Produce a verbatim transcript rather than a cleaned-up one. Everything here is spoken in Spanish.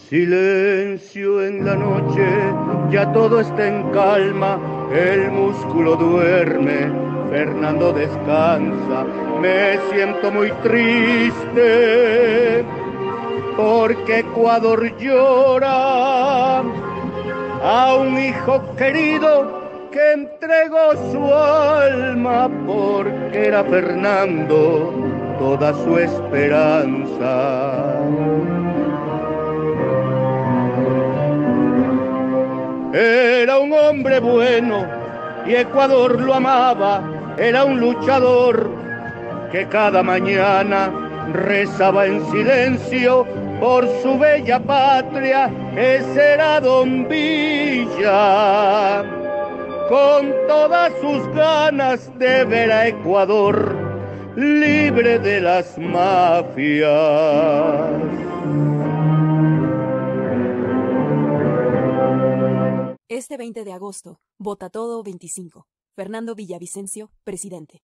Silencio en la noche, ya todo está en calma, el músculo duerme, Fernando descansa, me siento muy triste, porque Ecuador llora a un hijo querido que entregó su alma, porque era Fernando toda su esperanza. Era un hombre bueno y Ecuador lo amaba, era un luchador que cada mañana rezaba en silencio por su bella patria. Ese era Don Villa, con todas sus ganas de ver a Ecuador libre de las mafias. Este veinte de agosto, Vota Todo veinticinco. Fernando Villavicencio, presidente.